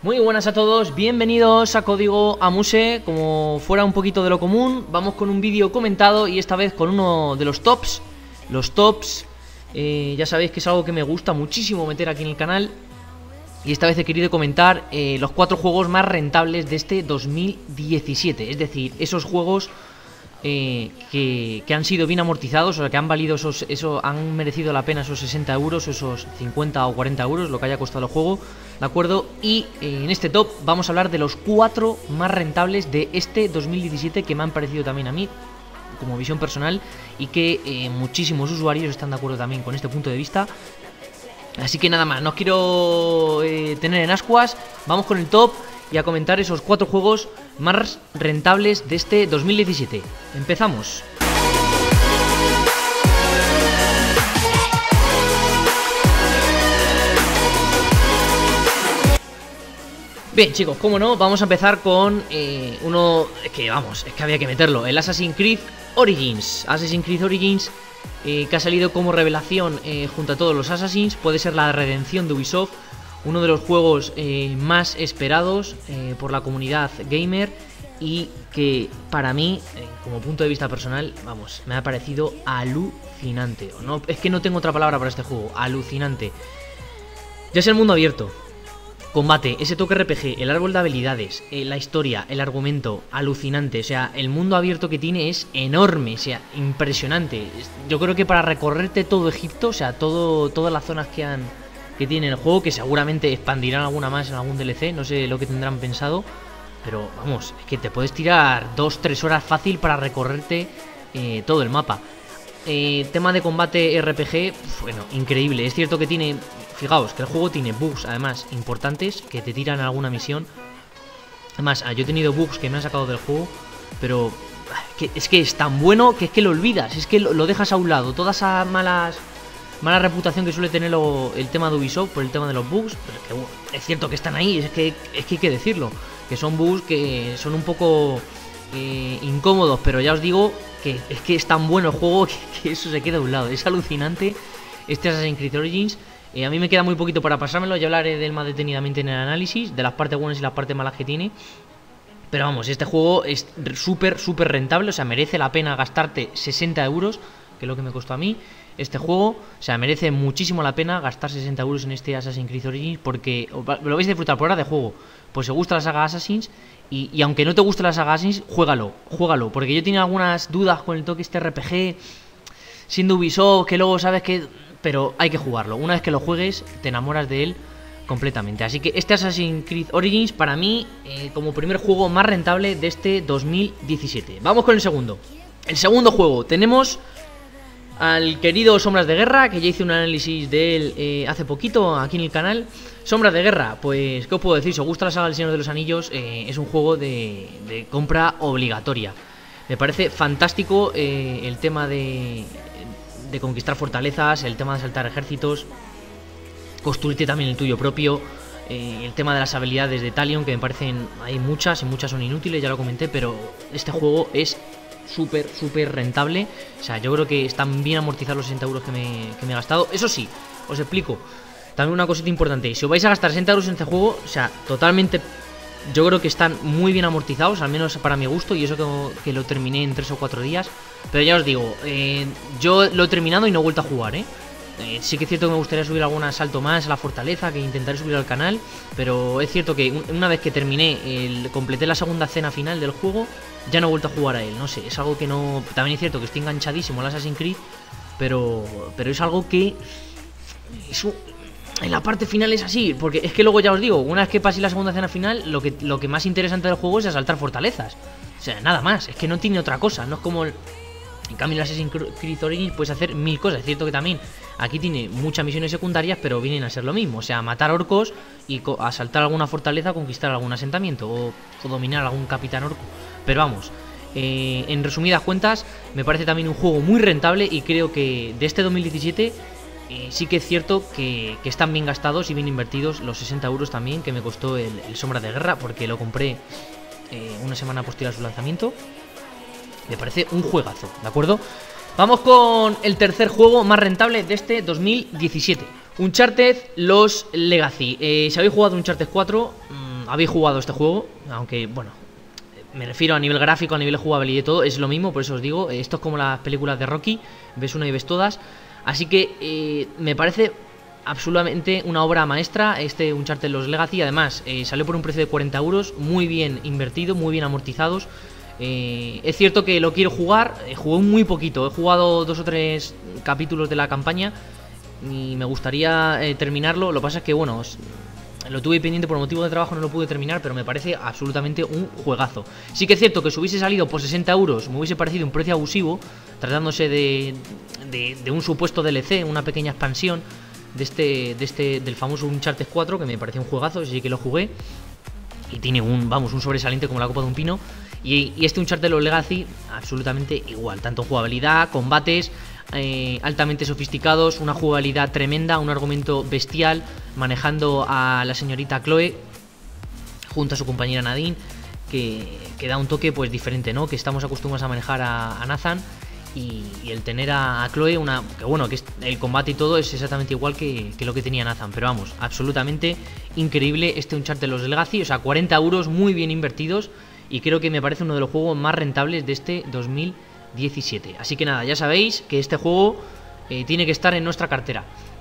Muy buenas a todos, bienvenidos a Código Amuse. Como fuera un poquito de lo común, vamos con un vídeo comentado y esta vez con uno de los tops. Los tops, ya sabéis que es algo que me gusta muchísimo meter aquí en el canal. Y esta vez he querido comentar los 4 juegos más rentables de este 2017. Es decir, esos juegos que han sido bien amortizados, o sea, que han valido han merecido la pena esos 60 euros, esos 50 o 40 euros, lo que haya costado el juego, ¿de acuerdo? Y en este top vamos a hablar de los 4 más rentables de este 2017 que me han parecido también a mí, como visión personal, y que muchísimos usuarios están de acuerdo también con este punto de vista. Así que nada más, no os quiero tener en ascuas, vamos con el top y a comentar esos 4 juegos más rentables de este 2017. Empezamos. Bien, chicos, como no, vamos a empezar con uno que, vamos, es que había que meterlo, el Assassin's Creed Origins. Assassin's Creed Origins, que ha salido como revelación junto a todos los Assassins. Puede ser la redención de Ubisoft, uno de los juegos más esperados por la comunidad gamer y que para mí, como punto de vista personal, vamos, me ha parecido alucinante. No, es que no tengo otra palabra para este juego, alucinante. Ya es el mundo abierto, combate, ese toque RPG, el árbol de habilidades, la historia, el argumento, alucinante. O sea, el mundo abierto que tiene es enorme, o sea, impresionante. Yo creo que para recorrerte todo Egipto, o sea, todas las zonas que tiene el juego, que seguramente expandirán alguna más en algún DLC, no sé lo que tendrán pensado, pero vamos, es que te puedes tirar 2-3 horas fácil para recorrerte todo el mapa. Tema de combate RPG, bueno, increíble. Es cierto que tiene, fijaos, que el juego tiene bugs además importantes que te tiran a alguna misión. Además, yo he tenido bugs que me han sacado del juego, pero es que es tan bueno que es que lo olvidas, es que lo dejas a un lado. Toda esa mala reputación que suele tener el tema de Ubisoft por el tema de los bugs, pero que, bueno, es cierto que están ahí, es que hay que decirlo, que son bugs que son un poco incómodos, pero ya os digo que es que es tan bueno el juego que eso se queda a un lado. Es alucinante este Assassin's Creed Origins. A mí me queda muy poquito para pasármelo, ya hablaré de él más detenidamente en el análisis, de las partes buenas y las partes malas que tiene. Pero vamos, este juego es súper rentable, o sea, merece la pena gastarte 60 euros, que es lo que me costó a mí este juego. O sea, merece muchísimo la pena gastar 60 euros en este Assassin's Creed Origins, porque lo vais a disfrutar por hora de juego. Pues si os gusta la saga Assassins, y aunque no te guste la saga Assassins, juégalo, porque yo tenía algunas dudas con el toque este RPG, siendo Ubisoft, que luego sabes que... Pero hay que jugarlo, una vez que lo juegues te enamoras de él completamente. Así que este Assassin's Creed Origins para mí, como primer juego más rentable de este 2017. Vamos con el segundo. El segundo juego, tenemos al querido Sombras de Guerra, que ya hice un análisis de él hace poquito aquí en el canal. Sombras de Guerra, pues, ¿qué os puedo decir? Si os gusta la saga del Señor de los Anillos, es un juego de compra obligatoria. Me parece fantástico el tema de conquistar fortalezas, el tema de saltar ejércitos, construirte también el tuyo propio, el tema de las habilidades de Talion, que me parecen, hay muchas y muchas son inútiles, ya lo comenté, pero este juego es súper rentable. O sea, yo creo que están bien amortizados los 60 euros que me he gastado. Eso sí, os explico también una cosita importante. Si os vais a gastar 60 euros en este juego, o sea, totalmente, yo creo que están muy bien amortizados, al menos para mi gusto, y eso que lo terminé en 3 o 4 días. Pero ya os digo, yo lo he terminado y no he vuelto a jugar, sí que es cierto que me gustaría subir algún asalto más a la fortaleza, que intentaré subir al canal. Pero es cierto que una vez que terminé, completé la segunda escena final del juego, ya no he vuelto a jugar a él, no sé, es algo que no... También es cierto que estoy enganchadísimo al Assassin's Creed, pero es algo que... En la parte final es así, porque es que luego ya os digo, una vez que pasé la segunda escena final, lo que más interesante del juego es asaltar fortalezas. O sea, nada más, es que no tiene otra cosa, no es como... En cambio, en Assassin's Creed Origins puedes hacer 1000 cosas. Es cierto que también aquí tiene muchas misiones secundarias, pero vienen a ser lo mismo. O sea, matar orcos y asaltar alguna fortaleza, conquistar algún asentamiento o dominar algún capitán orco. Pero vamos, en resumidas cuentas, me parece también un juego muy rentable y creo que de este 2017 sí que es cierto que están bien gastados y bien invertidos los 60 euros también que me costó el Sombra de Guerra, porque lo compré una semana posterior a su lanzamiento. Me parece un juegazo, ¿de acuerdo? Vamos con el tercer juego más rentable de este 2017. Uncharted Lost Legacy. Si habéis jugado Uncharted 4, habéis jugado este juego, aunque, bueno, me refiero a nivel gráfico, a nivel de jugabilidad y todo, es lo mismo, por eso os digo, esto es como las películas de Rocky, ves una y ves todas. Así que me parece absolutamente una obra maestra este Uncharted Lost Legacy. Además, salió por un precio de 40 euros, muy bien invertido, muy bien amortizados. Es cierto que lo quiero jugar, jugué muy poquito, he jugado 2 o 3 capítulos de la campaña y me gustaría terminarlo. Lo que pasa es que, bueno, lo tuve pendiente por motivo de trabajo, no lo pude terminar, pero me parece absolutamente un juegazo. Sí que es cierto que si hubiese salido por 60 euros me hubiese parecido un precio abusivo, tratándose de un supuesto DLC, una pequeña expansión del famoso Uncharted 4, que me pareció un juegazo, sí que lo jugué. Y tiene un sobresaliente como la copa de un pino. Y este Uncharted Lost Legacy, absolutamente igual, tanto jugabilidad, combates altamente sofisticados, una jugabilidad tremenda, un argumento bestial, manejando a la señorita Chloe junto a su compañera Nadine, que da un toque pues diferente, ¿no? Que estamos acostumbrados a manejar a Nathan, y el tener a Chloe, que el combate y todo es exactamente igual que lo que tenía Nathan. Pero vamos, absolutamente increíble este Uncharted Lost Legacy, o sea, 40 euros muy bien invertidos, y creo que me parece uno de los juegos más rentables de este 2017. Así que nada, ya sabéis que este juego tiene que estar en nuestra cartera.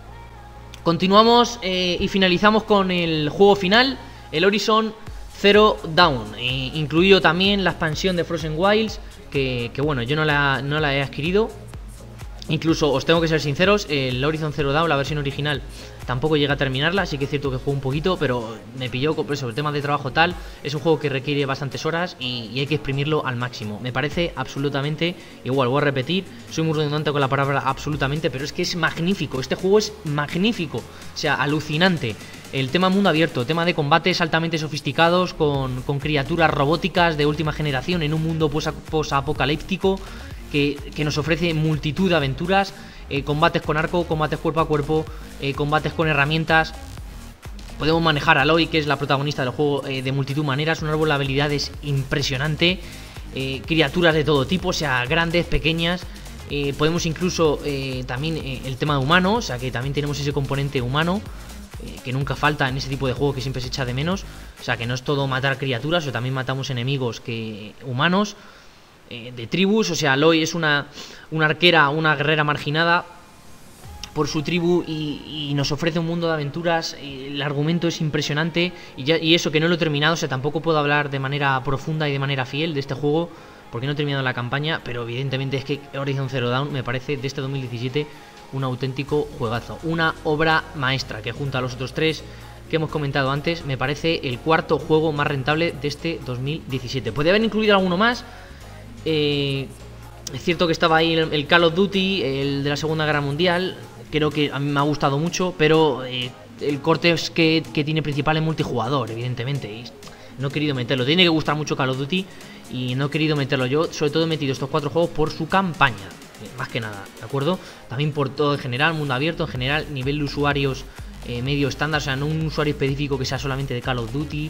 Continuamos y finalizamos con el juego final, el Horizon Zero Dawn, incluido también la expansión de Frozen Wilds, que bueno, yo no la he adquirido. Incluso os tengo que ser sinceros, el Horizon Zero Dawn, la versión original, tampoco llegué a terminarla. Sí que es cierto que juego un poquito, pero me pilló por eso, el tema de trabajo tal. Es un juego que requiere bastantes horas y hay que exprimirlo al máximo. Me parece absolutamente igual, voy a repetir, soy muy redundante con la palabra absolutamente, pero es que es magnífico, este juego es magnífico, o sea, alucinante. El tema mundo abierto, tema de combates altamente sofisticados con criaturas robóticas de última generación en un mundo post-apocalíptico que nos ofrece multitud de aventuras, combates con arco, combates cuerpo a cuerpo, combates con herramientas. Podemos manejar a Aloy, que es la protagonista del juego, de multitud de maneras, un árbol de habilidades impresionante, criaturas de todo tipo, o sea, grandes, pequeñas. Podemos incluso también el tema humano, o sea, que también tenemos ese componente humano, que nunca falta en ese tipo de juego, que siempre se echa de menos. O sea, que no es todo matar criaturas, o también matamos enemigos humanos, de tribus. O sea, Aloy es una arquera, una guerrera marginada por su tribu y nos ofrece un mundo de aventuras. El argumento es impresionante y eso que no lo he terminado, o sea, tampoco puedo hablar de manera profunda y de manera fiel de este juego porque no he terminado la campaña, pero evidentemente es que Horizon Zero Dawn me parece de este 2017 un auténtico juegazo, una obra maestra que junto a los otros 3 que hemos comentado antes me parece el cuarto juego más rentable de este 2017. Puede haber incluido alguno más. Es cierto que estaba ahí el Call of Duty, el de la Segunda Guerra Mundial, creo que a mí me ha gustado mucho, pero el corte es que tiene principal en multijugador, evidentemente, y no he querido meterlo. Tiene que gustar mucho Call of Duty y no he querido meterlo yo. Sobre todo he metido estos 4 juegos por su campaña, más que nada, ¿de acuerdo? También por todo en general, mundo abierto en general, nivel de usuarios medio estándar, o sea, no un usuario específico que sea solamente de Call of Duty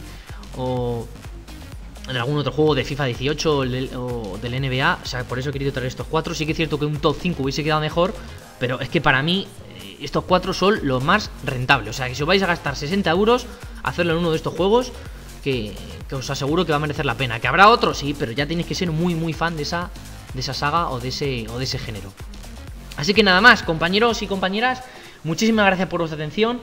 o de algún otro juego de FIFA 18 o del NBA. O sea, por eso he querido traer estos 4. Sí que es cierto que un top 5 hubiese quedado mejor, pero es que para mí estos 4 son los más rentables. O sea, que si os vais a gastar 60 euros, hacerlo en uno de estos juegos, que os aseguro que va a merecer la pena. Que habrá otros, sí, pero ya tenéis que ser muy muy fan de esa saga o de ese género. Así que nada más, compañeros y compañeras, muchísimas gracias por vuestra atención.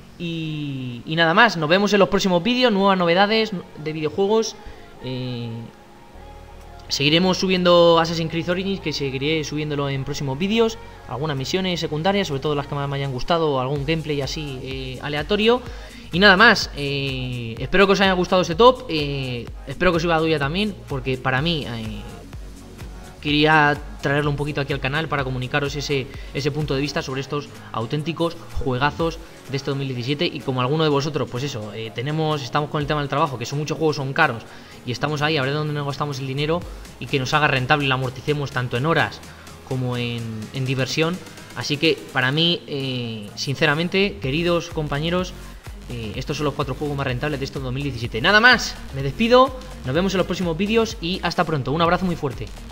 Y nada más, nos vemos en los próximos vídeos, nuevas novedades de videojuegos. Seguiremos subiendo Assassin's Creed Origins, que seguiré subiéndolo en próximos vídeos. Algunas misiones secundarias, sobre todo las que más me hayan gustado, o algún gameplay así aleatorio. Y nada más, espero que os haya gustado este top, espero que os iba a duya también, porque para mí quería traerlo un poquito aquí al canal para comunicaros ese punto de vista sobre estos auténticos juegazos de este 2017. Y como alguno de vosotros, pues eso, estamos con el tema del trabajo, que son muchos juegos, son caros, y estamos ahí a ver dónde nos gastamos el dinero y que nos haga rentable y la amorticemos tanto en horas como en diversión. Así que para mí, sinceramente, queridos compañeros, estos son los 4 juegos más rentables de este 2017. Nada más, me despido, nos vemos en los próximos vídeos y hasta pronto. Un abrazo muy fuerte.